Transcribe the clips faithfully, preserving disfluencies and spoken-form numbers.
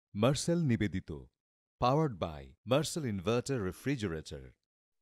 Marcel Nibedito, powered by Marcel Inverter Refrigerator.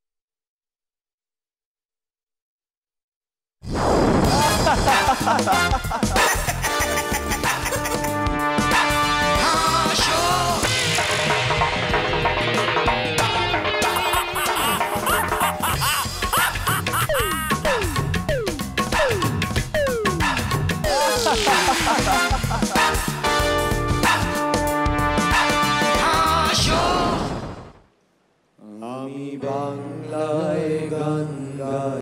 আমি বাংলায় গান গাই।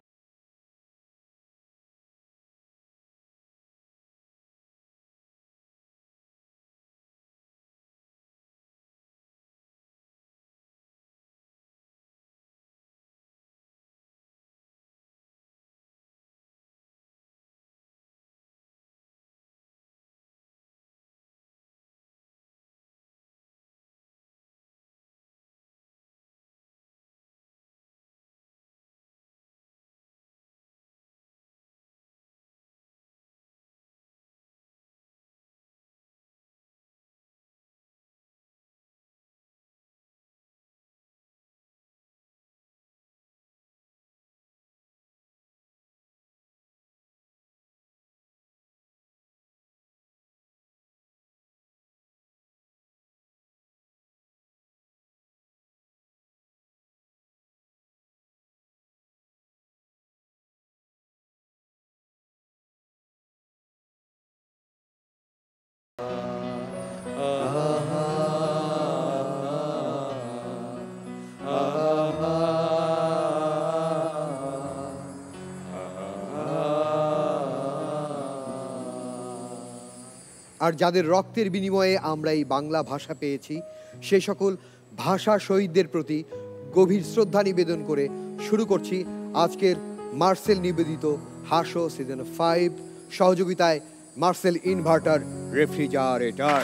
আর যাদের রক্তের বিনিময়ে আমরা এই বাংলা ভাষা পেয়েছি সেই সকল ভাষা শহীদদের প্রতি গভীর শ্রদ্ধা নিবেদন করে শুরু করছি আজকের মার্সেল নিবেদিত হাসো সিজন ফাইভ সহযোগিতায় মার্সেল ইনভার্টার রেফ্রিজারেটর।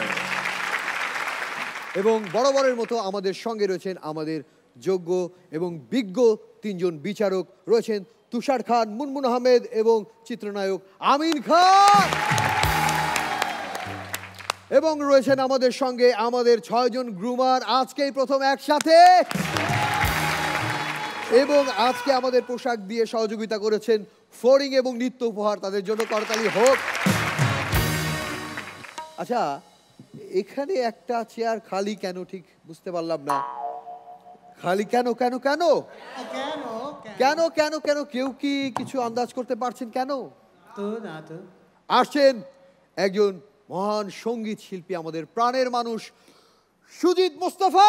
এবং বরাবরের মতো আমাদের সঙ্গে রয়েছেন আমাদের যোগ্য এবং বিজ্ঞ তিনজন বিচারক রয়েছেন তুষার খান, মুনমুন আহমেদ এবং চিত্রনায়ক আমিন খান। এবং রয়েছেন আমাদের সঙ্গে আমাদের ছয়জন গ্রুমার আজকেই প্রথম একসাথে, এবং আজকে আমাদের পোশাক দিয়ে সহযোগিতা করেছেন ফোরিং এবং নিত্য উপহার, তাদের জন্য করতালি হোক। আচ্ছা, এখানে একটা চেয়ার খালি কেন ঠিক বুঝতে পারলাম না। খালি কেন কেন কেন কেন কেন কেন কেউ কি কিছু আন্দাজ করতে পারছেন কেন? তো না তো আসছেন একজন মহান সঙ্গীত শিল্পী, আমাদের প্রাণের মানুষ সুজিত মোস্তফা।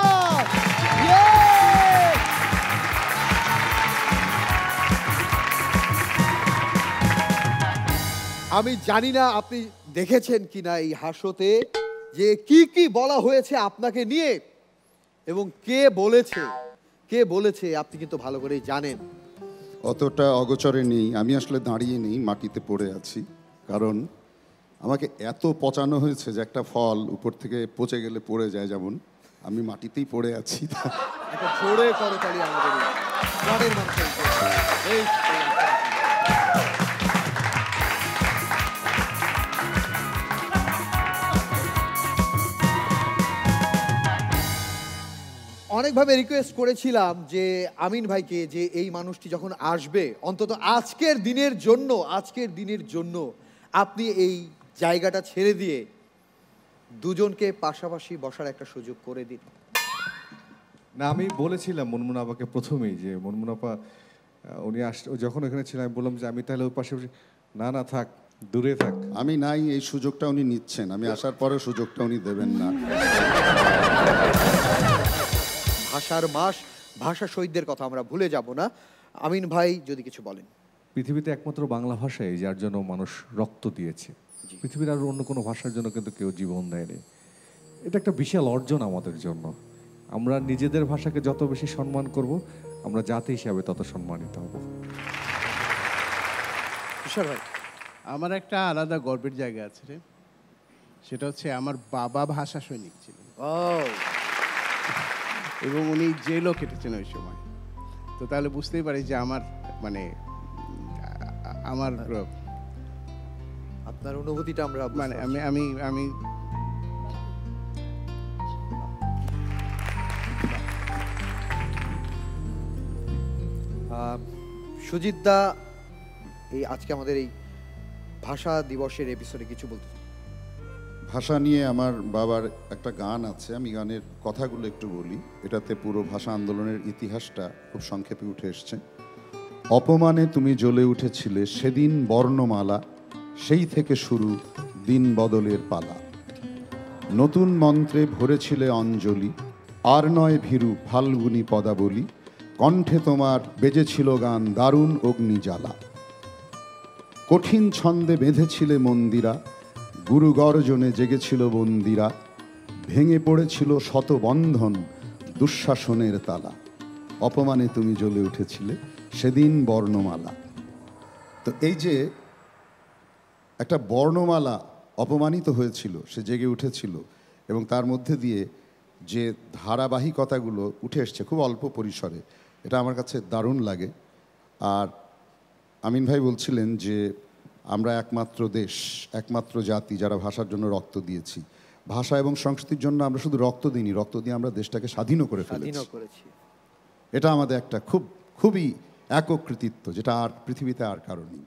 আমি জানি না আপনি দেখেছেন কিনা এই হাসোতে যে কি কি বলা হয়েছে আপনাকে নিয়ে এবং কে বলেছে কে বলেছে আপনি কিন্তু ভালো করেই জানেন। অতটা অগোচরে নেই, আমি আসলে দাঁড়িয়ে নেই, মাটিতে পড়ে আছি। কারণ আমাকে এত পচানো হয়েছে যে একটা ফল উপর থেকে পচে গেলে পড়ে যায়, যেমন আমি মাটিতেই পড়ে আছি। একটা জোরে করতালি আমাদের প্রাণের মানুষের। এই অনেকভাবে রিকোয়েস্ট করেছিলাম যে আমিন ভাইকে যে এই মানুষটি যখন আসবে অন্তত আজকের দিনের জন্য আজকের দিনের জন্য আপনি এই জায়গাটা ছেড়ে দিয়ে দুজনকে পাশাপাশি বসার একটা সুযোগ করে দিন। না, আমি বলেছিলাম মুনমুন আপাকে প্রথমেই যে মুনমুন আপা উনি আস যখন এখানে ছিলাম আমি বললাম যে আমি তাহলে ওর পাশে না না থাক, দূরে থাক। আমি নাই, এই সুযোগটা উনি নিচ্ছেন, আমি আসার পরে সুযোগটা উনি দেবেন না। ভাষার মাস, ভাষা শহীদদের কথা আমরা ভুলে যাব না। আমিন ভাই যদি কিছু বলেন। পৃথিবীতে একমাত্র বাংলা ভাষাই যার জন্য মানুষ রক্ত দিয়েছে, পৃথিবীর আর অন্য কোনো ভাষার জন্য কিন্তু কেউ জীবন দেয়নি। এটা একটা বিশাল অর্জন আমাদের জন্য। আমরা নিজেদের ভাষাকে যত বেশি সম্মান করব, আমরা জাতি হিসাবে তত সম্মানিত হব। তুষার ভাই, আমার একটা আলাদা গর্বের জায়গা আছে রে, সেটা হচ্ছে আমার বাবা ভাষা সৈনিক ছিলেন এবং উনি জেলও কেটেছেন ওই সময়। তো তাহলে বুঝতেই পারি যে আমার মানে আমার আপনার অনুভূতিটা আমরা মানে আমি আমি আমি সুজিত দা, এই আজকে আমাদের এই ভাষা দিবসের এপিসোডে কিছু বলতে চাই? ভাষা নিয়ে আমার বাবার একটা গান আছে, আমি গানের কথাগুলো একটু বলি। এটাতে পুরো ভাষা আন্দোলনের ইতিহাসটা খুব সংক্ষেপে উঠে এসছে। অপমানে তুমি জ্বলে উঠেছিলে সেদিন বর্ণমালা, সেই থেকে শুরু দিন বদলের পালা। নতুন মন্ত্রে ভরেছিলে অঞ্জলি, আর নয় ভীরু ফাল্গুনি পদাবলী। কণ্ঠে তোমার বেজেছিল গান দারুণ অগ্নিজ্বালা। কঠিন ছন্দে বেঁধেছিলে মন্দিরা, গুরু গর্জনে জেগেছিল বন্দিরা। ভেঙে পড়েছিল শত বন্ধন, দুঃশাসনের তালা। অপমানে তুমি জ্বলে উঠেছিলে সেদিন বর্ণমালা। তো এই যে একটা বর্ণমালা অপমানিত হয়েছিল, সে জেগে উঠেছিল, এবং তার মধ্যে দিয়ে যে ধারাবাহিকতাগুলো উঠে এসছে খুব অল্প পরিসরে, এটা আমার কাছে দারুণ লাগে। আর আমিন ভাই বলছিলেন যে আমরা একমাত্র দেশ, একমাত্র জাতি যারা ভাষার জন্য রক্ত দিয়েছি। ভাষা এবং সংস্কৃতির জন্য আমরা শুধু রক্ত দিইনি, রক্ত দিয়ে আমরা দেশটাকে স্বাধীনও করে ফেলেছি। এটা আমাদের একটা খুব খুবই একক কৃতিত্ব, যেটা আর পৃথিবীতে আর কারো নেই।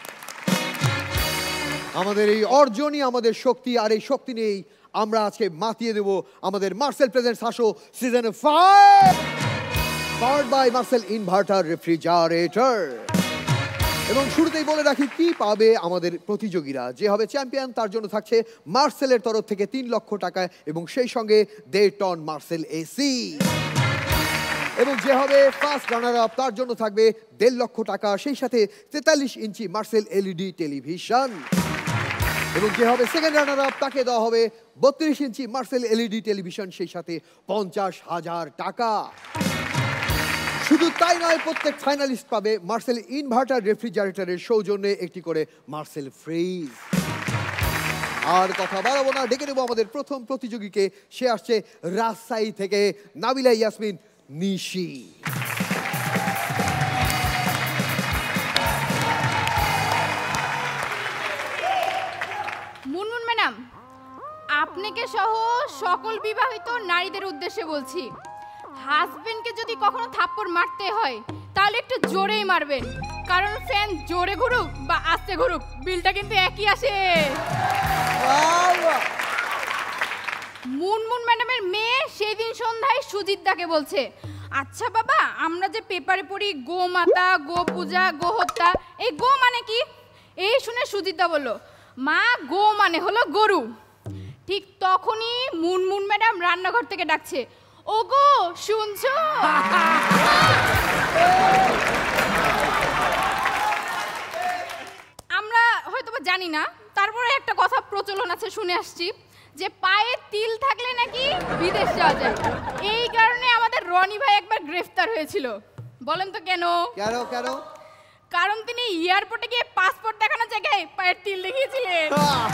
আমাদের এই অর্জনই আমাদের শক্তি, আর এই শক্তি নিয়েই আমরা আজকে মাতিয়ে দেব আমাদের মার্সেল প্রেজেন্টস হাসো season five, powered by Marcel inverter refrigerator. এবং শুরুতেই বলে রাখি কি পাবে আমাদের প্রতিযোগীরা। যে হবে চ্যাম্পিয়ন তার জন্য থাকছে মার্সেলের তরফ থেকে তিন লক্ষ টাকা এবং সেই সঙ্গে দেড় টন মার্সেল এসি। এবং যে হবে ফার্স্ট রানার আপ তার জন্য থাকবে দেড় লক্ষ টাকা, সেই সাথে তেতাল্লিশ ইঞ্চি মার্সেল এলইডি টেলিভিশন। এবং যে হবে সেকেন্ড রানার আপ তাকে দেওয়া হবে বত্রিশ ইঞ্চি মার্সেল এলইডি টেলিভিশন, সেই সাথে পঞ্চাশ হাজার টাকা। শুধু তাই নয়, প্রত্যেক ফাইনালিস্ট পাবে মার্সেল ইনভার্টার রেফ্রিজারেটরের সৌজন্যে একটি করে মার্সেল ফ্রিজ। আর কথা বাড়াবো না, ডেকে নেব আমাদের প্রথম প্রতিযোগীকে। সে আসছে রাজশাহী থেকে, নাবিলা ইয়াসমিন নিশি। মুনমুন ম্যাডাম, আপনাকে সহ সকল বিবাহিত নারীদের উদ্দেশ্যে বলছি, হাজবেন্ডকে যদি কখনো থাপ্পড় মারতে হয় তাহলে একটু জোরেই মারবেন, কারণ ফ্যান জোরে ঘুরুক বা আস্তে ঘুরুক বিলটা কিন্তু একই আসে। মুনমুন ম্যাডামের মেয়ে সেই দিন সন্ধ্যায় সুজিত দাকে বলছে, আচ্ছা বাবা, আমরা যে পেপারে পড়ি গো মাতা, গো পূজা, গো হত্যা, এই গো মানে কি? এই শুনে সুজিত দা বলল, মা গো মানে হলো গরু। ঠিক তখনই মুনমুন ম্যাডাম রান্নাঘর থেকে ডাকছে, ওগো শুনছো? আমরা হয়তো বা জানি না, তারপরে একটা কথা প্রচলন আছে, শুনে আসছি যে পায়ে তিল থাকলে নাকি বিদেশ যাওয়া যায়। এই কারণে আমাদের রনি ভাই একবার গ্রেফতার হয়েছিল। বলেন তো কেন? কেন কেন? কারণ তিনি এয়ারপোর্টে গিয়ে পাসপোর্ট দেখানোর জায়গায় পায়ের তিল দেখিয়েছিলেন।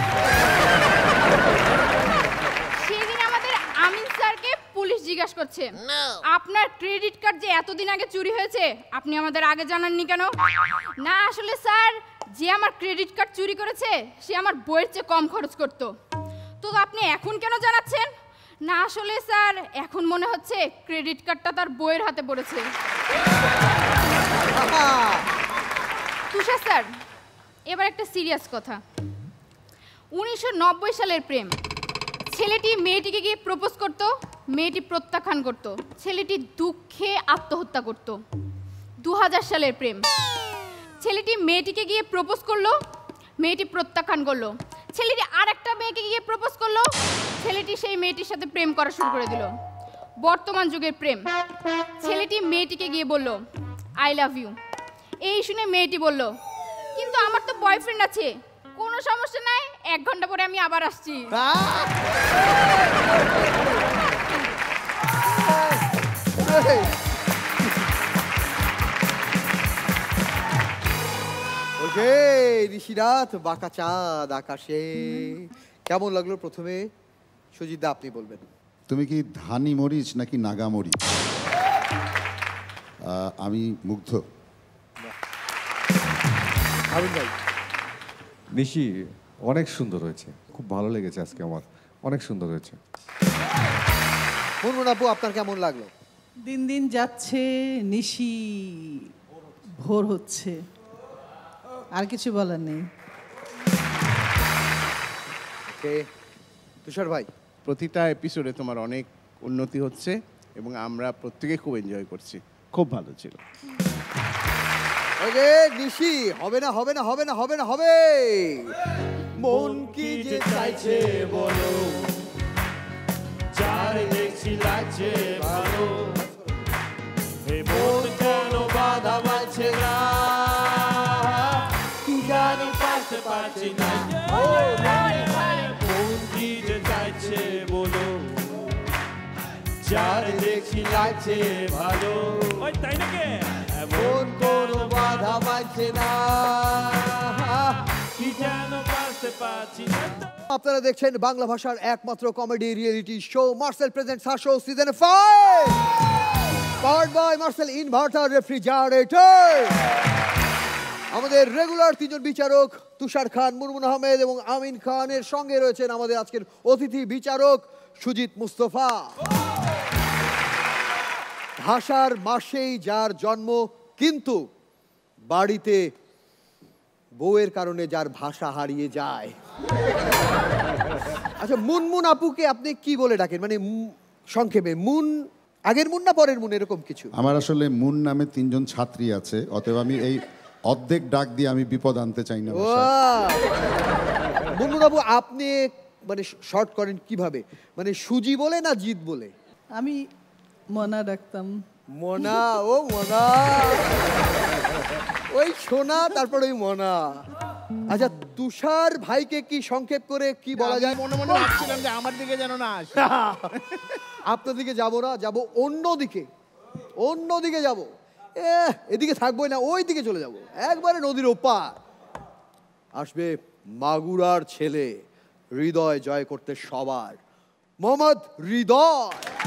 সেদিন আমাদের আমিন স্যারকে পুলিশ জিজ্ঞাসা করছে, আপনার ক্রেডিট কার্ড যে এতদিন আগে চুরি হয়েছে আপনি আমাদের আগে জানাননি কেন? না আসলে স্যার, যে আমার ক্রেডিট কার্ড চুরি করেছে সে আমার বইয়ের চেয়ে কম খরচ করতো। তো আপনি এখন কেন জানাচ্ছেন? না আসলে স্যার, এখন মনে হচ্ছে ক্রেডিট কার্ডটা তার বইয়ের হাতে পড়েছে। তুষার স্যার, এবার একটা সিরিয়াস কথা। উনিশশো নব্বই সালের প্রেম। ছেলেটি মেয়েটিকে গিয়ে প্রপোজ করত, মেয়েটি প্রত্যাখ্যান করত, ছেলেটি দুঃখে আত্মহত্যা করত। দু হাজার সালের প্রেম। ছেলেটি মেয়েটিকে গিয়ে প্রপোজ করলো, মেয়েটি প্রত্যাখ্যান করলো, ছেলেটি আর একটা মেয়েকে গিয়ে প্রপোজ করলো, ছেলেটি সেই মেয়েটির সাথে প্রেম করা শুরু করে দিল। বর্তমান যুগের প্রেম। ছেলেটি মেয়েটিকে গিয়ে বলল, আই লাভ ইউ। এই শুনে মেয়েটি বলল, কিন্তু আমার তো বয়ফ্রেন্ড আছে। কোনো সমস্যা নাই, এক ঘন্টা পরে আমি আবার আসছি। ঋষিরাত বাঁকা চাঁদ আকাশে। কেমন লাগলো প্রথমে? সুজিত দা আপনি বলবেন। তুমি কি ধানি মরিচ নাকি নাগা মরিচ? আমি মুগ্ধ। নিশি অনেক সুন্দর হয়েছে, খুব ভালো লেগেছে আজকে আমার, অনেক সুন্দর হয়েছে। মুনমুন আপু, আপনার কেমন লাগলো? দিন দিন যাচ্ছে নিশি ভোর হচ্ছে, আর কিছু বলার নেই। ওকে তুষার ভাই, প্রতিটা এপিসোডে তোমার অনেক উন্নতি হচ্ছে এবং আমরা প্রত্যেকে খুব এনজয় করছি, খুব ভালো ছিল। ওকে নিশি, হবে না হবে না হবে না হবে না হবে। মন কি যে চাইছে বলো, যার দেখছি লাগছে ভালো, হে মন কেন বাধা মানছে না, কি জানি পারতে পারছি না। মন কি যে চাইছে বলো, যার দেখছি লাগছে ভালো, তাই নাকি মন কোনো বাধা মানছে না, কি যেন পারতে পারছি না। আপনারা দেখছেন বাংলা ভাষার একমাত্র comedy reality show Marcel presents হাসো season five, powered by Marcel inverter refrigerator. আমাদের রেগুলার তিনজন বিচারক তুষার খান, মুনমুন আহমেদ এবং আমিন খানের সঙ্গে রয়েছেন আমাদের আজকের অতিথি বিচারক সুজিত মুস্তফা। ভাষার মাসেই যার জন্ম, কিন্তু বাড়িতে বউয়ের কারণে যার ভাষা হারিয়ে যায়। আচ্ছা, মুনমুন আপুকে আপনি কি বলে ডাকেন, মানে সংক্ষেপে মুন, আগের মুন না পরের মুন, এরকম কিছু? আমার আসলে মুন নামে তিনজন ছাত্রী আছে, অতএব আমি এই অর্ধেক ডাক দিয়ে আমি বিপদ আনতে চাই না। মুনমুন আপু আপনি মানে শর্ট করেন কিভাবে, মানে সুজি বলে না জিত বলে? আমি মনা ডাকতাম। মনা, ও মনা, ওই সোনা তারপর ওই মনা। আচ্ছা, তুষার ভাইকে কি সংক্ষেপ করে কি বলা যায়? মনে মনে ভাবছিলাম যে আমার দিকে যেন না আসে। আপনার দিকে যাবো না, যাবো অন্যদিকে, অন্যদিকে যাব। এ এদিকে থাকবোই না, ওই দিকে চলে যাব, একবারে নদীর ওপার। আসবে মাগুরার ছেলে, হৃদয় জয় করতে সবার, মোহাম্মদ হৃদয়।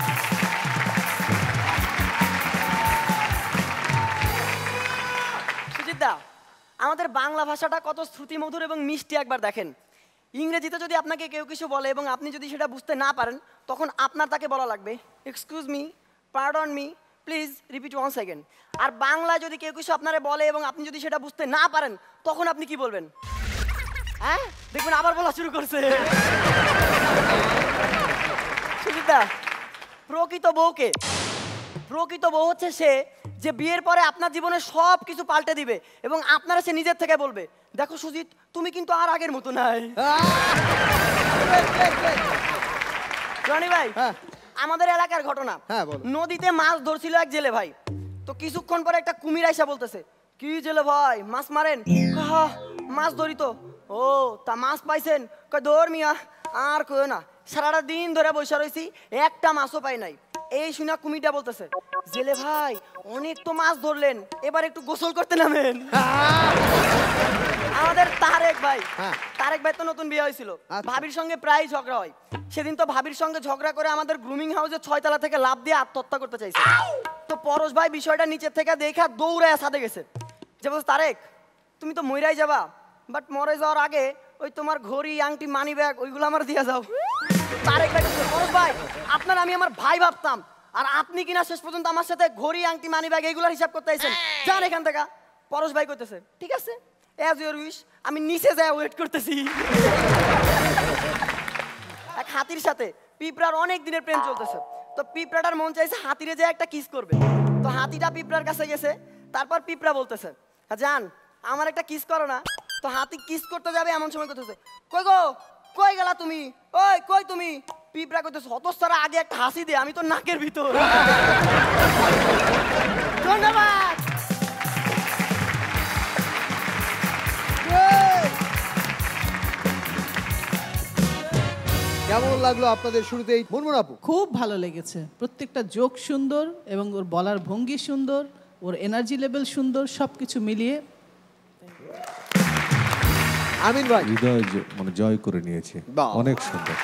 সুজিতদা, আমাদের বাংলা ভাষাটা কত শ্রুতিমধুর এবং মিষ্টি একবার দেখেন। ইংরেজিতে যদি আপনাকে কেউ কিছু বলে এবং আপনি যদি সেটা বুঝতে না পারেন, তখন আপনার তাকে বলা লাগবে excuse me, pardon me, please repeat one second. আর বাংলায় যদি কেউ কিছু আপনারে বলে এবং আপনি যদি সেটা বুঝতে না পারেন, তখন আপনি কি বলবেন? হ্যাঁ, দেখবেন আবার বলা শুরু করছে। সুজিতদা, প্রকৃত বউকে, প্রকৃত বউ হচ্ছে সে যে বিয়ের পরে আপনার জীবনে সব কিছু পাল্টে দিবে এবং আপনারা সে নিজের থেকে বলবে, দেখো সুজিত, তুমি কিন্তু আর আগের মতো নাই। রনি ভাই, আমাদের এলাকার ঘটনা, নদীতে মাছ ধরছিল এক জেলে ভাই। তো কিছুক্ষণ পরে একটা কুমির আইসা বলতেছে, কি জেলে ভাই মাছ মারেন? মাছ ধরি তো। ও তা মাছ পাইছেন? কয় ধর মিয়া, আর কয় না, সারাটা দিন ধরে বসে রয়েছি, একটা মাছও পাই নাই। এই শুনে কুমিরটা বলতেছে, জেলে ভাই অনেক তো মাছ ধরলেন, এবার একটু গোসল করতে নামেন। আমাদের তারেক ভাই, তারেক ভাই তো নতুন বিয়ে হয়েছিল, ভাবির সঙ্গে প্রায় ঝগড়া হয়। সেদিন তো ভাবির সঙ্গে ঝগড়া করে আমাদের গ্রুমিং হাউসে ছয়তলা থেকে লাফ দিয়ে আত্মহত্যা করতে চাইছে। তো পরশ ভাই বিষয়টা নিচের থেকে দেখা দৌড়ায় সাথে গেছে, যে বলছে, তারেক তুমি তো মইরাই যাবা, বাট মরে যাওয়ার আগে ওই তোমার ঘড়ি, আংটি, মানি ব্যাগ ওইগুলো আমার দিয়ে যাও। তারেক ভাই, পরশ ভাই আপনার আমি আমার ভাই ভাবতাম, আর আপনি কিনা শেষ পর্যন্ত আমার সাথে ঘড়ি, আংটি, মানি ব্যাগ এইগুলোর হিসাব করতে আইছেন, যান এখান থেকে। পরশ ভাই কইতেছে, ঠিক আছে, অ্যাজ ইউর উইশ, আমি নিচে যাই ওয়েট করতেছি। এক হাতির সাথে পিঁপড়ার অনেক দিনের প্রেম চলতেছে। তো পিঁপড়াটার মন চাইছে হাতিরে যে একটা কিস করবে। তো হাতিটা পিঁপড়ার কাছে গেছে, তারপর পিঁপড়া বলতেছে, জান আমার একটা কিস করো না। তো হাতি কিস করতে যাবে, এমন সময় করতেছে, কই গো, কই গেলা তুমি, ওই কই তুমি? পিঁপড়া করতেছে, হতস্তারা আগে একটা হাসি দে, আমি তো নাকের ভিতর। ধন্যবাদ। কেমন লাগলো আপনাদের শুরুতেই? মুনমুন আপু, খুব ভালো লেগেছে, প্রত্যেকটা জোক সুন্দর এবং ওর বলার ভঙ্গি সুন্দর, ওর এনার্জি লেভেল সুন্দর, সবকিছু মিলিয়ে আমিন ভাই হৃদয় মানে জয় করে নিয়েছে, অনেক সুন্দর।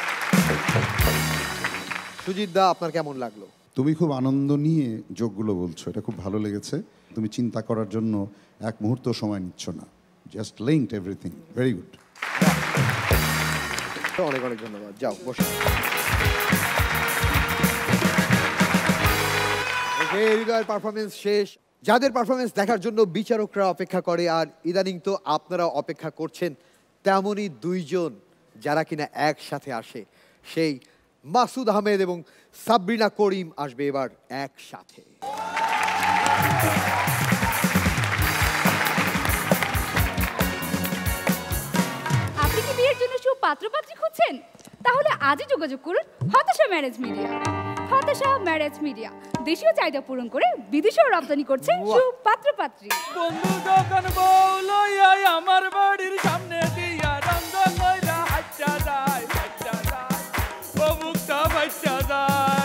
সুজিত দা, আপনার কেমন লাগলো? তুমি খুব আনন্দ নিয়ে যোগগুলো বলছো, এটা খুব ভালো লেগেছে। তুমি চিন্তা করার জন্য এক মুহূর্ত সময় নিচ্ছ না, just linked everything, very good. অনেক অনেক ধন্যবাদ, যাও বসো। হৃদয়ের পারফরমেন্স শেষ, যাদের পারফরমেন্স দেখার জন্য বিচারকরা অপেক্ষা করে, আর ইদানিং তো আপনারা অপেক্ষা করছেন তেমনই দুইজন যারা কিনা একসাথে আসে, সেই মাসুদ আহমেদ এবং সাবরিনা করিম আসবে এবার একসাথে। আপনি কি বিয়ের জন্য সুপাত্রপাত্রী খুঁজছেন? তাহলে আজই যোগাযোগ করুন হতাশা ম্যারেজ মিডিয়া। হতাশা ম্যারেজ মিডিয়া দেশীয় চাহিদা পূরণ করে বিদেশেও রপ্তানি করছে সুপাত্রপাত্রী। বন্ধু যখন বউ লইয়া আমার বাড়ির সামনে দিয়া রঙ্গ কইরা হাইটা যায় হাইটা যায় ও মুখটা হাইটা যায়।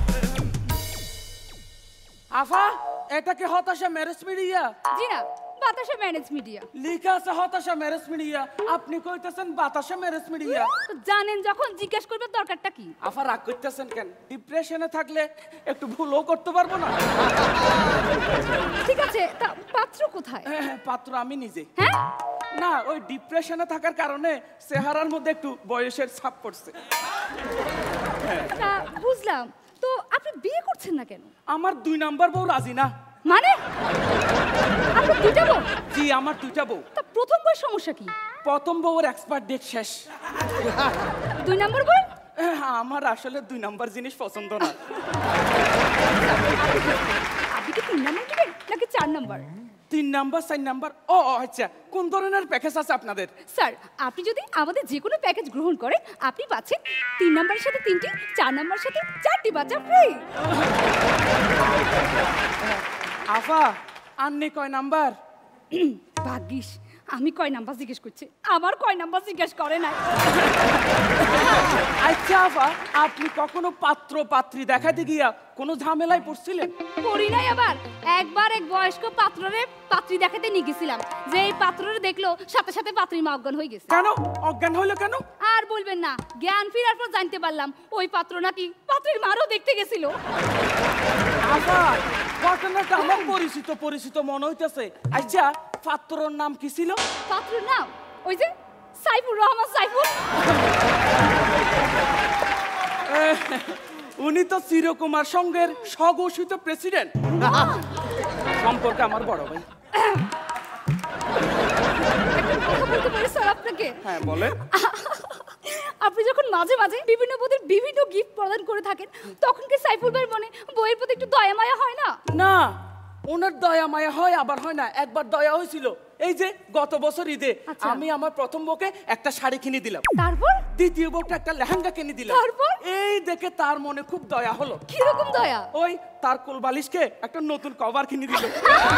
আফা, এটা কি হতাশা ম্যারেজ মিডিয়া? জি না, বাতাসা ম্যারেজ মিডিয়া। লেখা আছে হতাশা ম্যারেজ মিডিয়া, আপনি কইতেছেন বাতাসা ম্যারেজ মিডিয়া। জানেন যখন জিজ্ঞেস করবে দরকারটা কি? আফা রাগ করতেছেন কেন? ডিপ্রেশনে থাকলে একটু ভুলও করতে পারবো না। ঠিক আছে, তা পাত্র কোথায়? হ্যাঁ, পাত্র আমি নিজে। হ্যাঁ না, ওই ডিপ্রেশনে থাকার কারণে চেহারার মধ্যে একটু বয়সের ছাপ পড়ছে। তা বুঝলাম, তো আপনি বিয়ে করছেন না কেন? আমার দুই নাম্বার বউ রাজি না। মানে আপনার দুইটা বউ? জি, আমার দুইটা বউ। তা প্রথম বউয়ের সমস্যা কি? প্রথম বউর এক্সপায়ার ডেট শেষ। দুই নাম্বার বউ? আমার আসলে দুই নাম্বার জিনিস পছন্দ না। আপনি কি তিন নাম্বার নেবেন নাকি চার নাম্বার? তিন নাম্বার, চার নাম্বার। ও আচ্ছা, কোন ধরনের প্যাকেজ আছে আপনাদের? স্যার, আপনি যদি আমাদের যে কোনো প্যাকেজ গ্রহণ করেন, আপনি পাচ্ছেন তিন নাম্বারের সাথে তিনটি, চার নাম্বারের সাথে চারটি বাচ্চা ফ্রি। আফা, আন্নে কয় নাম্বার? ভাগ্যিস আমি কয় নাম্বার জিজ্ঞেস করছি, আমার কয় নাম্বার জিজ্ঞেস করে নাই। আচ্ছা আফা, আপনি কখনো পাত্র পাত্রী দেখাতে গিয়া কোনো ঝামেলায় পড়ছিলেন? পড়ি নাই। আবার একবার এক বয়স্ক পাত্ররে পাত্রী দেখাতে নিয়ে গেছিলাম, যে এই পাত্ররে দেখলো সাথে সাথে পাত্রীর মা অজ্ঞান হয়ে গেছে। কেন অজ্ঞান হইলো কেন? আর বলবেন না, জ্ঞান ফেরার পর জানতে পারলাম ওই পাত্র নাকি পাত্রীর মারও দেখতে গেছিল। আফা, ঘটনাটা আমার পরিচিত পরিচিত মনে হইতেছে। আচ্ছা, পাত্রর নাম কি ছিল? পাত্রর নাম ওই যে সাইফুর রহমান সাইফুর। উনি তো চিরকুমার সংঘের স্বঘোষিত প্রেসিডেন্ট। সম্পর্কে আমার বড় ভাই। বলতে পারি স্যার আপনাকে? হ্যাঁ বলেন। আপনি যখন মাঝে মাঝে বিভিন্ন পদের বিভিন্ন গিফট প্রদান করে থাকেন, তখন কি সাইফুল ভাইয়ের মনে বইয়ের প্রতি একটু দয়া মায়া হয় না? না, ওনার দয়া মায়া হয় আবার হয় না। একবার দয়া হয়েছিল, এই যে গত বছর ঈদে আমি আমার প্রথম বউকে একটা শাড়ি কিনে দিলাম, তারপর দ্বিতীয় বউকে একটা লেহেঙ্গা কিনে দিলাম, তারপর এই দেখে তার মনে খুব দয়া হলো। কি রকম দয়া? ওই তার কোলবালিশকে একটা নতুন কভার কিনে দিল।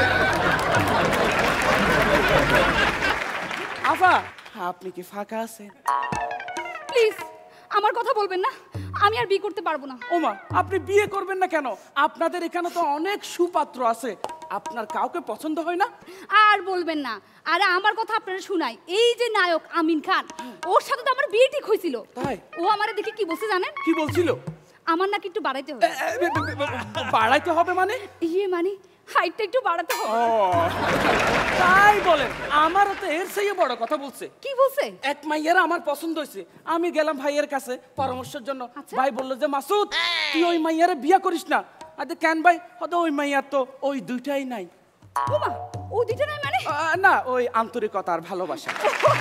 আফা, আপনি কি ফাঁকা আছেন? প্লিজ আমার কথা বলবেন না, আমি আর বিয়ে করতে পারবো না। ওমা, আপনি বিয়ে করবেন না কেন? আপনাদের এখানে তো অনেক সুপাত্র আছে, আপনার কাউকে পছন্দ হয় না? আর বলবেন না, আরে আমার কথা আপনারা শুনাই। এই যে নায়ক আমিন খান, ওর সাথে তো আমার বিয়ে ঠিক হয়েছিল। তাই? ও আমারে দেখে কি বলছে জানেন? কি বলছিল? আমার নাকি একটু বাড়াইতে হবে। বাড়াইতে হবে মানে? ইয়ে মানে হাইটটা একটু বাড়াতে হবে। তাই বলেন? আমারও তো এর চেয়ে বড় কথা বলছে। কি বলছে? এক মাইয়ার আমার পছন্দ হয়েছে, আমি গেলাম ভাইয়ের কাছে পরামর্শের জন্য। ভাই বললো যে মাসুদ, তুই ওই মাইয়ারে বিয়ে করিস না। আরে কেন ভাই? হয়তো ওই মাইয়ার তো ওই দুইটাই নাই। ওমা, ওই দুইটা নাই মানে? না, ওই আন্তরিকতা আর ভালোবাসা।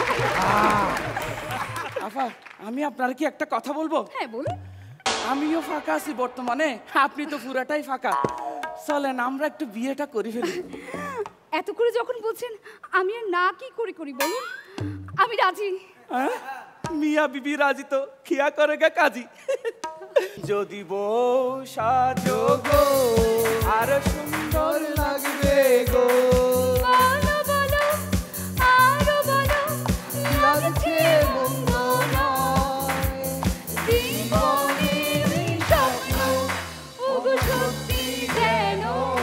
আফা, আমি আপনার কি একটা কথা বলবো? হ্যাঁ বলুন। আমিও ফাঁকা আছি বর্তমানে, আপনি তো পুরাটাই ফাঁকা। চলেন আমরা একটু বিয়েটা করি ফেলি। এত করে যখন বলছেন, আমি আর না কি করে করি বলুন? আমি রাজি। মিয়া বিবি রাজি তো খিয়া করে গে কাজী। যদি বউ সাজো গো আর সুন্দর লাগবে গো, বলো বলো আরো বলো, লাগছে মন্দ নয়, জীবনের স্বপ্ন ওগো সত্যি যেন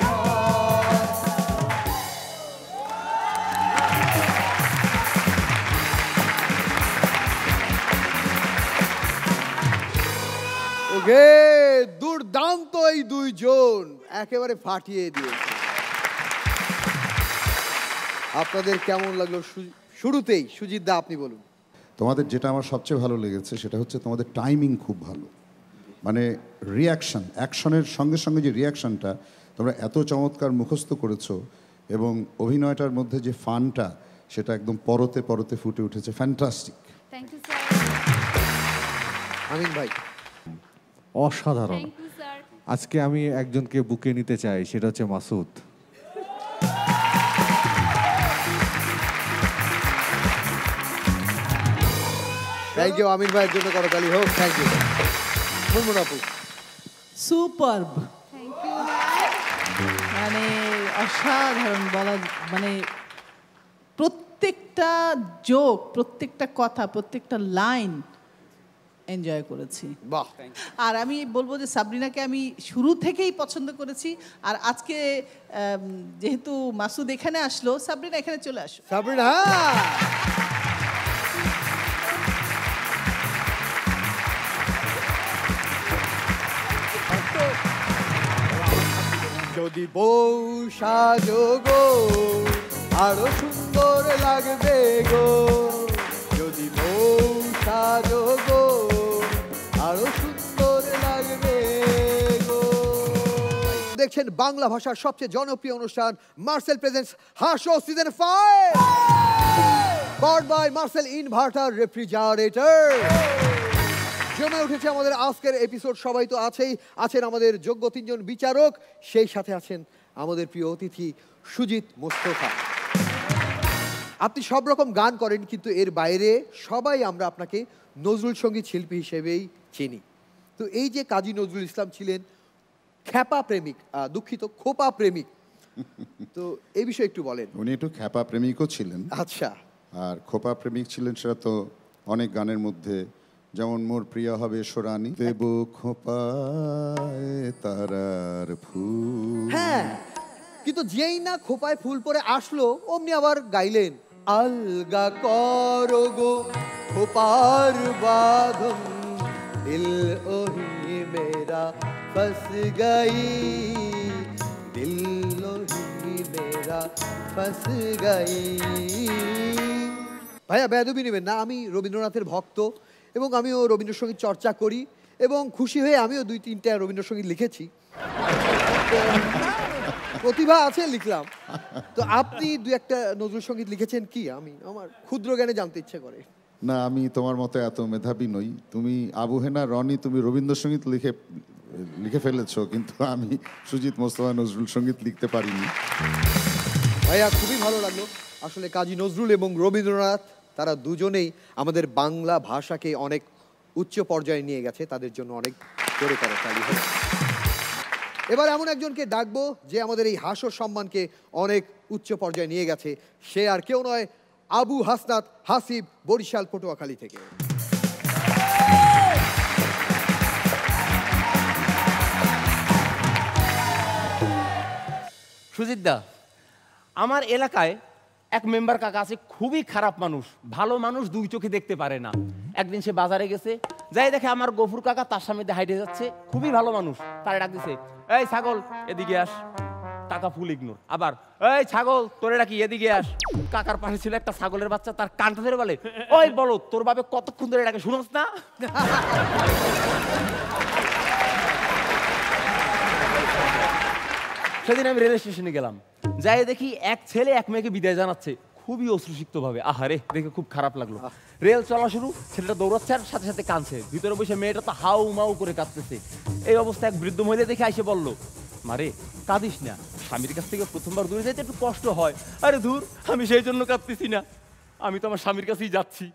ওকে, দুর্দান্ত এই দুইজন একেবারে ফাটিয়ে দিয়েছে। আপনাদের কেমন লাগলো শুরুতেই? সুজিত দা, আপনি বলুন। তোমাদের যেটা আমার সবচেয়ে ভালো লেগেছে সেটা হচ্ছে তোমাদের টাইমিং খুব ভালো, মানে রিয়াকশন, অ্যাকশনের সঙ্গে সঙ্গে যে রিয়াকশনটা তোমরা এত চমৎকার মুখস্থ করেছো এবং অভিনয়টার মধ্যে যে ফানটা সেটা একদম পরতে পরতে ফুটে উঠেছে। Fantastic. Thank you sir. Amin ভাই অসাধারণ। Thank you sir. আজকে আমি একজনকে বুকে নিতে চাই, সেটা হচ্ছে মাসুদ। থ্যাংক ইউ আমিন ভাইয়ের জন্য করতালি হোক। থ্যাংক ইউ মুনমুন আপু। Superb, thank you. মানে অসাধারণ বলা, মানে প্রত্যেকটা জোক, প্রত্যেকটা কথা, প্রত্যেকটা লাইন এনজয় করেছি। বাহ। আর আমি বলবো যে সাবরিনাকে আমি শুরু থেকেই পছন্দ করেছি। আর আজকে আম, যেহেতু মাসুদ এখানে আসলো, সাবরিনা এখানে চলে আসো। সাবরিনা যদি বউ সাজো গো আরো সুন্দর লাগবে গো, যদি বউ সাজো গো আরো সুন্দর লাগবে গো। দেখছেন বাংলা ভাষার সবচেয়ে জনপ্রিয় অনুষ্ঠান মার্সেল প্রেজেন্টস হাসো season five, powered by Marcel inverter refrigerator. জমে উঠেছে আমাদের আজকের এপিসোড। সবাই তো আছেই, আছেন আমাদের যোগ্য তিনজন বিচারক, সেই সাথে আছেন আমাদের প্রিয় অতিথি সুজিত মোস্তফা। আপনি সব রকম গান করেন, কিন্তু এর বাইরে সবাই আমরা আপনাকে নজরুল সঙ্গীত শিল্পী হিসেবেই চিনি। তো এই যে কাজী নজরুল ইসলাম ছিলেন খ্যাপা প্রেমিক, আহ, দুঃখিত খোপা প্রেমিক, তো এই বিষয়ে একটু বলেন। উনি একটু খ্যাপা প্রেমিকও ছিলেন। আচ্ছা। আর খোপা প্রেমিক ছিলেন সেটা তো অনেক গানের মধ্যে, যেমন মোর প্রিয় হবে সোরানি দেব খোপায় তারার ফুল। হ্যাঁ, কিন্তু যেই না খোপায় ফুল পরে আসলো অমনি আবার গাইলেন আলগা করো গো খোপার বাঁধন দিল ওহি মেরা ফস গই, দিল ওহি মেরা ফস গই। ভাইয়া বেয়াদবি নেবেন না, আমি রবীন্দ্রনাথের ভক্ত এবং আমিও রবীন্দ্রসঙ্গীত চর্চা করি এবং খুশি হয়ে আমিও দুই তিনটা রবীন্দ্রসঙ্গীত লিখেছি। প্রতিভা আছে, লিখলাম। তো আপনি দু একটা নজরুল সঙ্গীত লিখেছেন কি? আমি আমার ক্ষুদ্র জ্ঞানে জানতে ইচ্ছে করে। না, আমি তোমার মতো এত মেধাবী নই। তুমি আবু হেনা রনি, তুমি রবীন্দ্রসঙ্গীত লিখে লিখে ফেলেছো, কিন্তু আমি সুজিত মোস্তফা নজরুল সঙ্গীত লিখতে পারিনি। ভাইয়া খুবই ভালো লাগলো। আসলে কাজী নজরুল এবং রবীন্দ্রনাথ তারা দুজনেই আমাদের বাংলা ভাষাকে অনেক উচ্চ পর্যায়ে নিয়ে গেছে, তাদের জন্য অনেক করে করে তালি হোক। এবার এমন একজনকে ডাকবো যে আমাদের এই হাস্য সম্মানকে অনেক উচ্চ পর্যায়ে নিয়ে গেছে, সে আর কেউ নয় আবু হাসনাত হাসিব, বরিশাল পটুয়াখালী থেকে। সুজিত দা, আমার এলাকায় এক মেম্বার কাকা আছে, খুবই খারাপ মানুষ, ভালো মানুষ দুই চোখে দেখতে পারে না। একদিন সে বাজারে গেছে, যাই দেখে আমার গফুর কাকা তার সামনে দিয়ে হাইটে যাচ্ছে, খুবই ভালো মানুষ। তারে ডাক দিছে, এই ছাগল এদিকে আস। কাকা ফুল ইগনোর। আবার, এই ছাগল তোরে ডাকি এদিকে আস। কাকার পাশে ছিল একটা ছাগলের বাচ্চা, তার কানটা ধরে বলে, ওই বলো তোর বাপে কতক্ষণ ধরে ডাকে শুনোস না? সেদিন আমি রেল স্টেশনে গেলাম, যাই দেখি এক ছেলে এক মেয়েকে বিদায় জানাচ্ছে, খুবই অশ্রুসিক্ত ভাবে। আহারে, দেখে খুব খারাপ লাগলো। রেল চলা শুরু, ছেলেটা দৌড়াচ্ছে আর সাথে সাথে কাঁদছে, ভিতরে বসে মেয়েটা তো হাউ মাউ করে কাঁদতেছে। এই অবস্থা এক বৃদ্ধ মহিলা দেখে এসে বলল, মারে কাঁদিস না, স্বামীর কাছ থেকে প্রথমবার দূরে যাইতে একটু কষ্ট হয়। আরে ধুর, আমি সেই জন্য কাঁদতেছি না, আমি তো আমার স্বামীর কাছেই যাচ্ছি।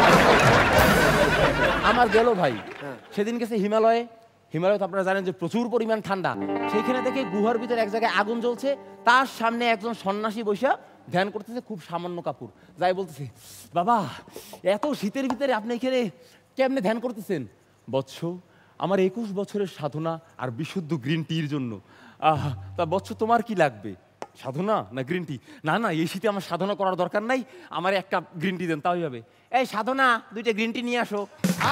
আমার গেল ভাই সেদিন গেছে হিমালয়ে। হিমালয় তো আপনারা জানেন যে প্রচুর পরিমাণ ঠান্ডা। সেইখানে দেখে গুহার ভিতরে এক জায়গায় আগুন জ্বলছে, তার সামনে একজন সন্ন্যাসী বসে ধ্যান করতেছে, খুব সামান্য কাপড়। যাই বলতেছে, বাবা এত শীতের ভিতরে আপনি এখানে কেমনে ধ্যান করতেছেন? বৎস, আমার একুশ বছরের সাধনা আর বিশুদ্ধ গ্রিন টির জন্য। আহ তা বৎস তোমার কি লাগবে, সাধনা না গ্রিন টি? না না, এই শীতে আমার সাধনা করার দরকার নাই, আমার একটা গ্রিন টি দেন তাই হবে। এই সাধনা, দুইটা গ্রিন টি নিয়ে আসো।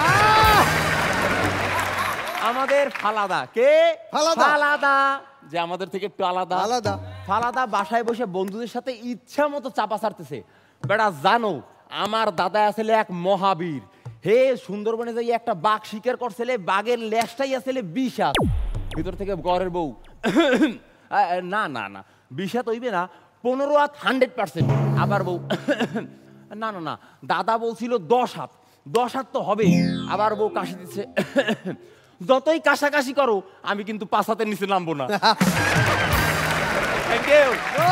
আমাদের ফালাদা, কে ফালাদা, যে আমাদের থেকে একটু আলাদা। আলাদা ফালাদা বাসায় বসে বন্ধুদের সাথে ইচ্ছা মতো চাপা ছাড়তেছে। বেটা জানো, আমার দাদা আসলে এক মহাবীর। হে সুন্দরবনে যাই একটা বাঘ শিকার করছিলে, বাঘের লেজটাই আসলে বিষ। ভিতর থেকে ঘরের বউ, না না না বিশ হাত হইবে না, পনেরো হাত হান্ড্রেড পার্সেন্ট। আবার বউ না না না দাদা বলছিল দশ হাত, দশ হাত তো হবে। আবার বউ কাশি দিচ্ছে, যতই কাশাকাশি করো আমি কিন্তু পাঁচ হাতের নিচে নামবো না। Thank you.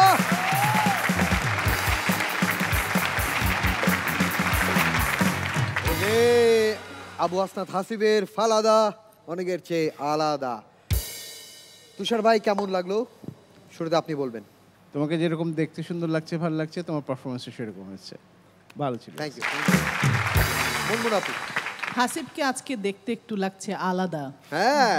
আবু হাসনাত হাসিবের ফালাদা অনেকের চেয়ে আলাদা। তুষার ভাই কেমন লাগলো শুরুতে আপনি বলবেন। তোমাকে যেরকম দেখতে সুন্দর লাগছে, ভালো লাগছে, তোমার পারফরমেন্সও সেরকম হচ্ছে, ভালো ছিল। Thank you. মুনমুন আপু। হাসিবকে আজকে দেখতে একটু লাগছে আলাদা। হ্যাঁ,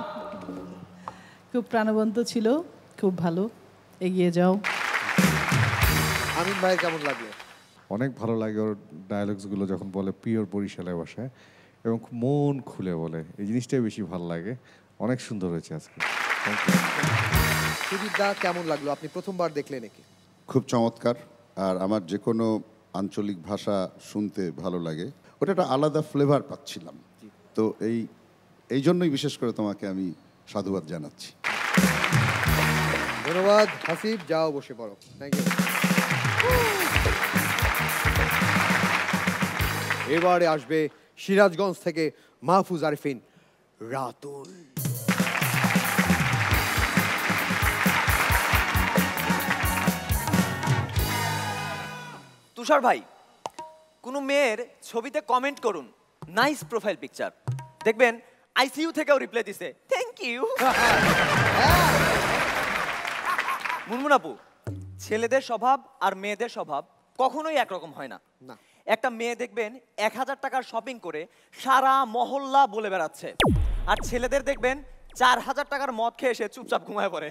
খুব প্রাণবন্ত ছিল, খুব ভালো, এগিয়ে যাও। আমিন ভাই কেমন লাগলো? অনেক ভালো লাগে ওর ডায়ালগসগুলো যখন বলে পিওর বরিশালের ভাষায় এবং মন খুলে বলে, এই জিনিসটাই বেশি ভালো লাগে। অনেক সুন্দর হয়েছে আজকে। Thank you. সুজিত দা কেমন লাগলো? আপনি প্রথমবার দেখলেন নাকি? খুব চমৎকার। আর আমার যে কোনো আঞ্চলিক ভাষা শুনতে ভালো লাগে, ওটা একটা আলাদা ফ্লেভার পাচ্ছিলাম। তো এই এই জন্যই বিশেষ করে তোমাকে আমি সাধুবাদ জানাচ্ছি। ধন্যবাদ হাসিব, যাও বসে পড়ো। Thank you. এবারে আসবে সিরাজগঞ্জ থেকে মাহফুজ আরিফিন রাতুল। তুষার ভাই, কোনো মেয়ের ছবিতে কমেন্ট করুন নাইস প্রোফাইল পিকচার, দেখবেন আইসিইউ থেকেও রিপ্লাই দিছে থ্যাংক ইউ। মুনমুন আপু, ছেলেদের স্বভাব আর মেয়েদের স্বভাব কখনোই একরকম হয় না। একটা মেয়ে দেখবেন এক হাজার টাকার শপিং করে সারা মহল্লা বলে বেড়াচ্ছে, আর ছেলেদের দেখবেন চার হাজার টাকার মদ খেয়ে এসে চুপচাপ ঘুমায় পড়ে।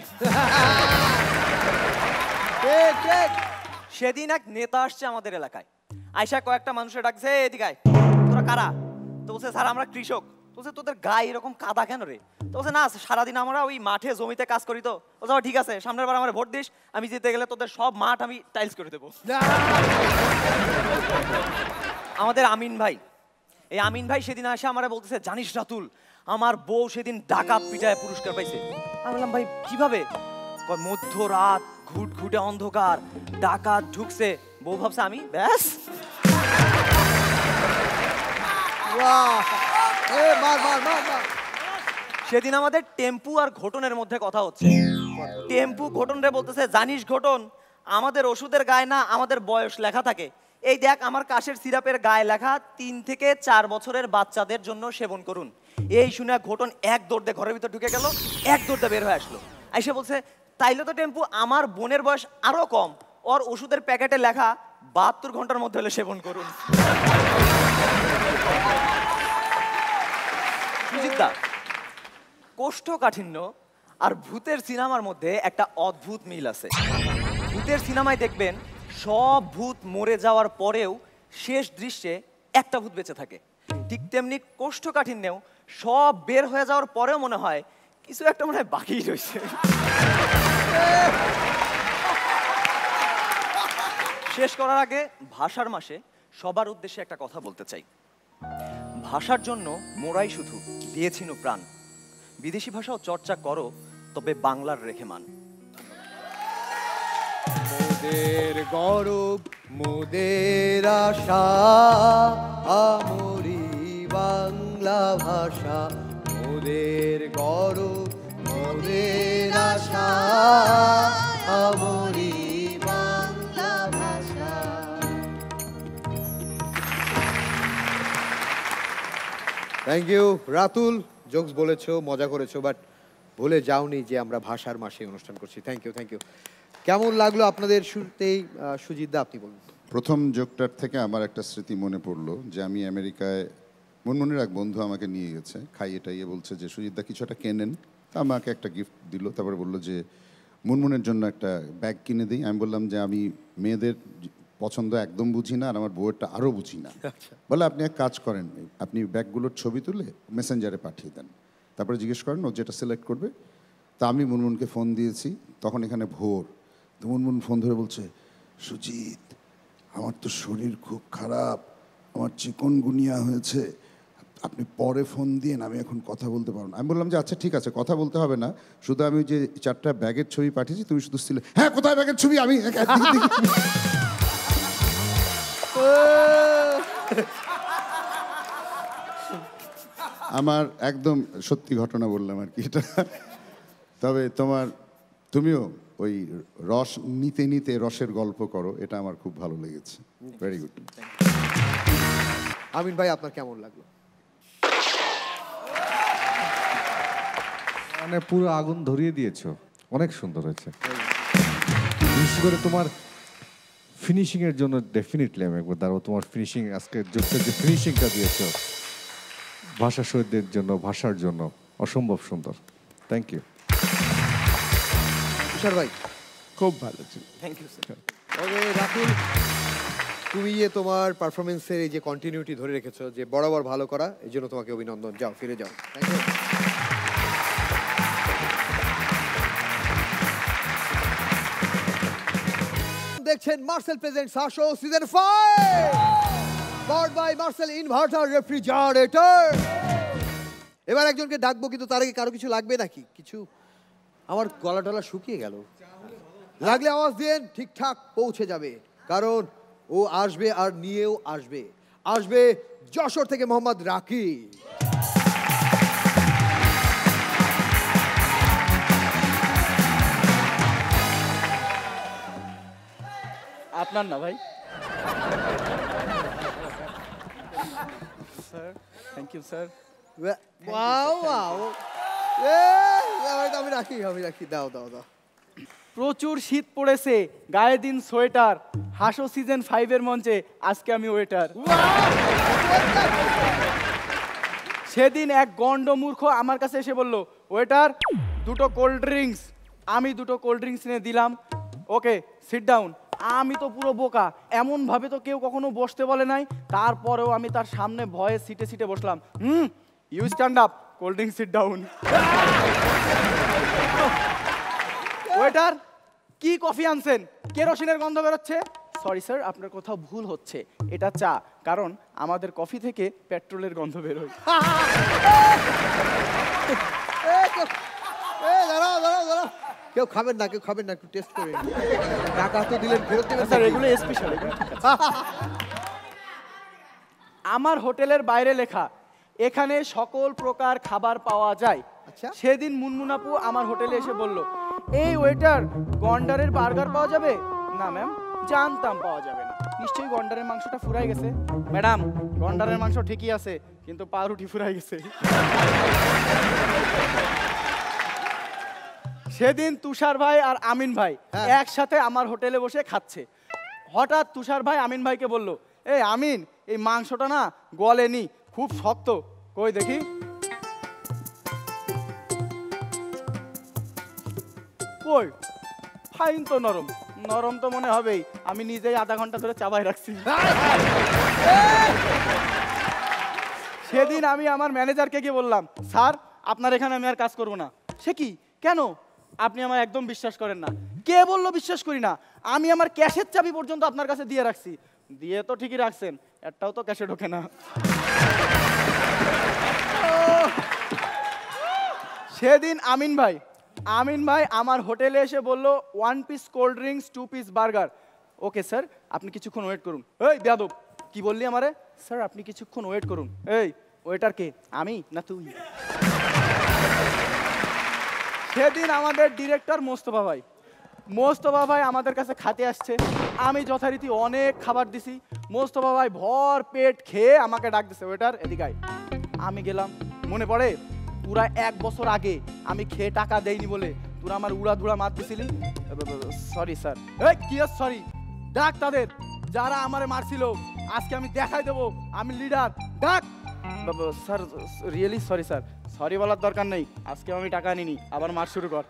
সেদিন এক নেতা আসছে আমাদের এলাকায়, আয়সা কয়েকটা মানুষের ডাকছে, এদিকে আয়, তোরা কারা? তো বলছে স্যার আমরা কৃষক। তো বলছে তোদের গায়ে এরকম কাদা কেন রে? তো বলছে না সারাদিন আমরা ওই মাঠে জমিতে কাজ করি। তো বলছে ঠিক আছে, সামনের বার আমার ভোট দিস, আমি জিতে গেলে তোদের সব মাঠ আমি টাইলস করে দেবো। আমাদের আমিন ভাই, এই আমিন ভাই সেদিন আসে আমারে বলতেছে, জানিস রাতুল, আমার বউ সেদিন ডাকাত পিটায় পুরস্কার পাইছে। আমি বললাম ভাই কিভাবে? মধ্যরাত ঘুটঘুটে অন্ধকার, ডাকাত ঢুকছে, বউ ভাবছে আমি, ব্যাস। সেদিন আমাদের টেম্পু আর ঘটনের মধ্যে কথা হচ্ছে। টেম্পু ঘটনরে বলতেছে, জানিস ঘটন, আমাদের ওষুধের গায়ে না আমাদের বয়স লেখা থাকে। এই দেখ আমার কাশের সিরাপের গায়ে লেখা তিন থেকে চার বছরের বাচ্চাদের জন্য সেবন করুন। এই শুনে ঘটন এক দৌড়ে ঘরের ভিতর ঢুকে গেল, এক দৌড়ে বের হয়ে আসলো। আইসে বলছে, তাইলে তো টেম্পু আমার বোনের বয়স আরো কম, ওর ওষুধের প্যাকেটে লেখা বাহাত্তর ঘন্টার মধ্যে হলে সেবন করুন। সুজিতদা, কোষ্ঠকাঠিন্য আর ভূতের সিনেমার মধ্যে একটা অদ্ভুত মিল আছে। ভূতের সিনেমায় দেখবেন সব ভূত মরে যাওয়ার পরেও শেষ দৃশ্যে একটা ভূত বেঁচে থাকে। ঠিক তেমনি কোষ্ঠকাঠিন্যেও সব বের হয়ে যাওয়ার পরেও মনে হয় কিছু একটা মনে হয় বাকি রয়েছে। শেষ করার আগে ভাষার মাসে সবার উদ্দেশ্যে একটা কথা বলতে চাই। ভাষার জন্য মোরাই শুধু দিয়েছিল প্রাণ। বিদেশি ভাষাও চর্চা করো, তবে বাংলার রেখে মান। মোদের গৌরব মোদের আশা, আমরি বাংলা ভাষা। মোদের গৌরব মোদের আশা, আমরি বাংলা ভাষা। থ্যাংক ইউ রাতুল, জোকস বলেছো, মজা করেছো, বাট ভুলে যাওনি যে আমরা ভাষার মাসে অনুষ্ঠান করছি। Thank you thank you. কেমন লাগলো আপনাদের? শুরুতেই সুজিত দা আপনি বলুন। প্রথম জোকটার থেকে আমার একটা স্মৃতি মনে পড়লো যে আমি আমেরিকায়, মুনমুনের এক বন্ধু আমাকে নিয়ে গেছে, খাইয়ে টাইয়ে বলছে যে সুজিত দা কিছু একটা কেনেন। তা আমাকে একটা গিফট দিল, তারপরে বললো যে মুনমুনের জন্য একটা ব্যাগ কিনে দিই। আমি বললাম যে আমি মেয়েদের পছন্দ একদম বুঝি না, আর আমার বউয়েরটা আরও বুঝি না। বলে আপনি এক কাজ করেন, আপনি ব্যাগগুলোর ছবি তুলে মেসেঞ্জারে পাঠিয়ে দেন, তারপরে জিজ্ঞেস করেন ও যেটা সিলেক্ট করবে। তা আমি মুনমুনকে ফোন দিয়েছি, তখন এখানে ভোর। তো মুনমুন ফোন ধরে বলছে, সুজিত আমার তো শরীর খুব খারাপ, আমার চিকনগুনিয়া হয়েছে, আপনি পরে ফোন দিয়ে আমি এখন কথা বলতে পারবো না। আমি বললাম যে আচ্ছা ঠিক আছে, কথা বলতে হবে না, শুধু আমি যে চারটা ব্যাগের ছবি পাঠিয়েছি তুমি শুধু ছিলে, হ্যাঁ কোথায় ব্যাগের ছবি, আমি আমার একদম সত্যি ঘটনা বললাম আর কি এটা। তবে তোমার তুমিও ওই রস নিতে নিতে রসের গল্প করো, এটা আমার খুব ভালো লেগেছে। Very good. আমিন ভাই, আপনার কেমন লাগলো? মানে পুরো আগুন ধরিয়ে দিয়েছো, অনেক সুন্দর হয়েছে। বিশেষ করে তোমার ফিনিশিং এর জন্য ডেফিনেটলি আমি একবার দাঁড়াবো। তোমার ফিনিশিং আজকে যে ফিনিশিংটা দিয়েছো ভাষা শহীদদের জন্য, ভাষার জন্য অসম্ভব সুন্দর। থ্যাংক ইউ তুষার ভাই। খুব ভালো ছিল। Thank you sir. Okay Rakul, তুমি যে তোমার পারফরমেন্সের এই যে কন্টিনিউটি ধরে রেখেছো, যে বরাবর ভালো করা, এই জন্য তোমাকে অভিনন্দন। যাও, ফিরে যাও। Thank you. দেখছেন মার্সেল প্রেজেন্টস আর show season five, powered by Marcel inverter refrigerator. এবার একজনকে ডাকবো, কিন্তু তার আগে কারো কিছু লাগবে নাকি? কিছু? আমার গলা টলা শুকিয়ে গেল। লাগলে আওয়াজ দিন, ঠিকঠাক পৌঁছে যাবে, কারণ ও আসবে আর নিয়েও আসবে। আসবে যশোর থেকে মোহাম্মদ রাকি। আপনার না ভাই? Sir thank you sir. Wow wow, আমি রাখি আমি রাখি দাও দাও দাও। প্রচুর শীত পড়েছে, গায়ে দিন সোয়েটার, হাসো সিজন ফাইভ এর মঞ্চে আজকে আমি ওয়েটার। সেদিন এক গন্ড মূর্খ আমার কাছে এসে বলল, ওয়েটার দুটো কোল্ড ড্রিঙ্কস। আমি দুটো কোল্ড ড্রিঙ্কস এনে দিলাম। Okay sit down. আমি তো পুরো বোকা, এমন ভাবে তো কেউ কখনো বসতে বলে নাই। তারপরেও আমি তার সামনে ভয়ে সিটে সিটে বসলাম। Hmm, you stand up, cold drinks sit down. Waiter কি কফি আনছেন? কেরোসিনের গন্ধ বেরোচ্ছে। সরি স্যার, আপনার কোথাও ভুল হচ্ছে, এটা চা, কারণ আমাদের কফি থেকে পেট্রোলের গন্ধ বেরোয়। দাঁড়াও দাঁড়াও দাঁড়াও, কেউ খাবেন না, কেউ খাবেন না, একটু টেস্ট করে টাকা তো দিলেন, ফেরত দেবেন স্যার? এগুলো স্পেশাল। আমার হোটেলের বাইরে লেখা, এখানে সকল প্রকার খাবার পাওয়া যায়। আচ্ছা। সেদিন মুনমুনাপু আমার হোটেলে এসে বলল, এই ওয়েটার গন্ডারের বার্গার পাওয়া যাবে? না ম্যাম, জানতাম পাওয়া যাবে না, নিশ্চয়ই গন্ডারের মাংসটা ফুরাই গেছে। ম্যাডাম, গন্ডারের মাংস ঠিকই আছে, কিন্তু পাউরুটি ফুরাই গেছে। সেদিন তুষার ভাই আর আমিন ভাই একসাথে আমার হোটেলে বসে খাচ্ছে। হঠাৎ তুষার ভাই আমিন ভাইকে বলল, এই আমিন, এই মাংসটা না গলেনি, খুব শক্ত, কই দেখি। কই, ফাইন তো নরম। নরম তো মনে হবেই, আমি নিজেই আধা ঘন্টা ধরে চাবাই রাখছি। সেদিন আমি আমার ম্যানেজারকে গিয়ে বললাম, স্যার আপনার এখানে আমি আর কাজ করব না। সে কি, কেন? আপনি আমার একদম বিশ্বাস করেন না। কে বললো বিশ্বাস করি না? আমি আমার ক্যাশের চাবি পর্যন্ত আপনার কাছে দিয়ে রাখছি। দিয়ে তো ঠিকই রাখছেন, একটাও তো ক্যাশে ঢোকে না। সেদিন আমিন ভাই আমিন ভাই আমার হোটেলে এসে বলল, one piece cold drinks, two piece burger. Okay sir, আপনি কিছুক্ষণ ওয়েট করুন। এই বেয়াদব, কি বললি আমারে? স্যার আপনি কিছুক্ষণ ওয়েট করুন। এই ওয়েটার কে, আমি না তুই? সেদিন আমাদের ডিরেক্টর মোস্তফা ভাই মোস্তফা ভাই আমাদের কাছে খাতে আসছে। আমি যথারীতি অনেক খাবার দিছি। মোস্তফা ভাই ভর পেট খেয়ে আমাকে ডাক দিছে, ওয়েটার এদিকে আয়। আমি গেলাম। মনে পড়ে পুরা এক বছর আগে আমি খেয়ে টাকা দেইনি বলে তোরা আমার উড়া ধুড়া মার দিছিলি। Sorry sir. এই কি সরি? ডাক তাদের যারা আমারে মারছিল, আজকে আমি দেখাই দেবো আমি লিডার। ডাক। Sir really sorry sir. Sorry বলার দরকার নেই, আজকে আমি টাকা নিনি, আবার মার শুরু কর।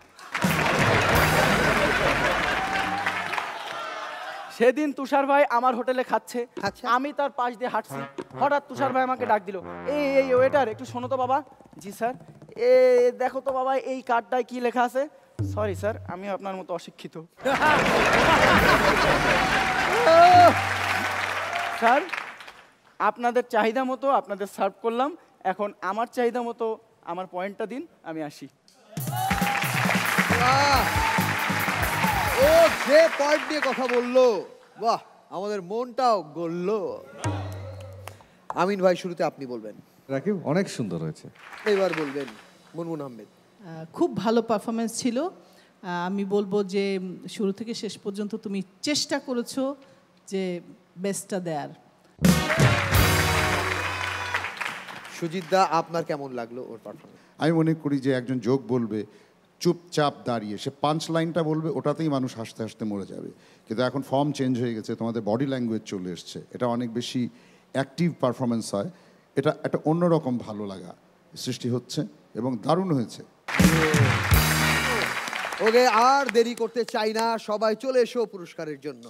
সেদিন তুষার ভাই আমার হোটেলে খাচ্ছে, আমি তার পাশ দিয়ে হাঁটছি। হঠাৎ তুষার ভাই আমাকে ডাক দিল, এই এই ওয়েটার একটু শোনো তো বাবা। জি স্যার। এ দেখো তো বাবা এই কার্ডটায় কি লেখা আছে। সরি স্যার, আমি আপনার মতো অশিক্ষিত। স্যার আপনাদের চাহিদা মতো আপনাদের সার্ভ করলাম, এখন আমার চাহিদা মতো আমার পয়েন্টটা দিন, আমি আসি। ও যে পয়েন্ট নিয়ে কথা বললো, বাহ, আমাদের মনটাও গললো। আমিন ভাই, শুরুতে আপনি বলবেন। রাকিব, অনেক সুন্দর হয়েছে। এবার বলবেন মুনমুন আহমেদ। খুব ভালো পারফরমেন্স ছিল। আমি বলবো যে শুরু থেকে শেষ পর্যন্ত তুমি চেষ্টা করেছো যে বেস্টটা দেয়ার। সুজিত দা, আপনার কেমন লাগলো ওর পারফরমেন্স? আমি মনে করি যে একজন যোগ বলবে চুপচাপ দাঁড়িয়ে, সে পাঁচ লাইনটা বলবে, ওটাতেই মানুষ হাসতে হাসতে মরে যাবে। কিন্তু এখন ফর্ম চেঞ্জ হয়ে গেছে, তোমাদের বডি ল্যাঙ্গুয়েজ চলে এসছে, এটা অনেক বেশি অ্যাক্টিভ পারফরমেন্স হয়। এটা একটা অন্যরকম ভালো লাগা সৃষ্টি হচ্ছে এবং দারুণ হয়েছে। ওকে, আর দেরি করতে চাই না, সবাই চলে এসো পুরস্কারের জন্য।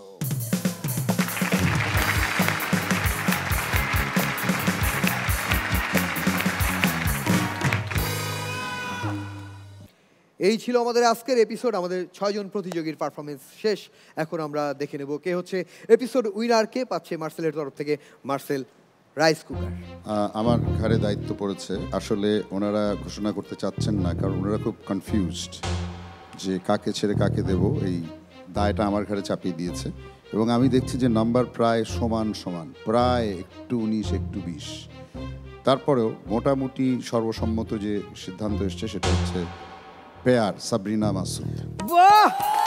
এই ছিল আমাদের আজকের এপিসোড। আমাদের ছয়জন প্রতিযোগীর পারফরমেন্স শেষ। এখন আমরা দেখে নেব কে হচ্ছে এপিসোড উইনার, কে পাচ্ছে মার্সেলের তরফ থেকে মার্সেল রাইস কুকার। আমার ঘাড়ে দায়িত্ব পড়েছে। আসলে ওনারা ঘোষণা করতে চাচ্ছেন না, কারণ ওনারা খুব কনফিউজড যে কাকে ছেড়ে কাকে দেব। এই দায়টা আমার ঘাড়ে চাপিয়ে দিয়েছে এবং আমি দেখছি যে নাম্বার প্রায় সমান সমান, প্রায় একটু উনিশ একটু বিশ। তারপরেও মোটামুটি সর্বসম্মত যে সিদ্ধান্ত এসছে সেটা হচ্ছে পেয়ার সাবরিনা মাসুদ। বাহ!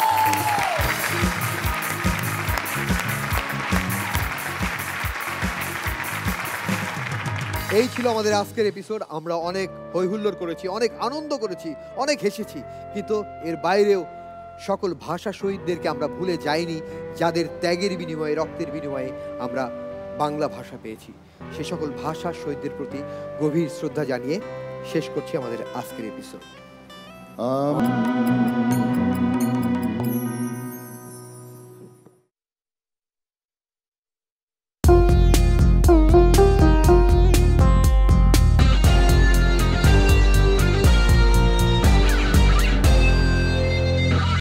এই ছিল আমাদের আজকের এপিসোড। আমরা অনেক হৈহুল্লোড় করেছি, অনেক আনন্দ করেছি, অনেক হেসেছি, কিন্তু এর বাইরেও সকল ভাষা শহীদদেরকে আমরা ভুলে যাইনি, যাদের ত্যাগের বিনিময়ে, রক্তের বিনিময়ে আমরা বাংলা ভাষা পেয়েছি। সে সকল ভাষা শহীদদের প্রতি গভীর শ্রদ্ধা জানিয়ে শেষ করছি আমাদের আজকের এপিসোড। Um...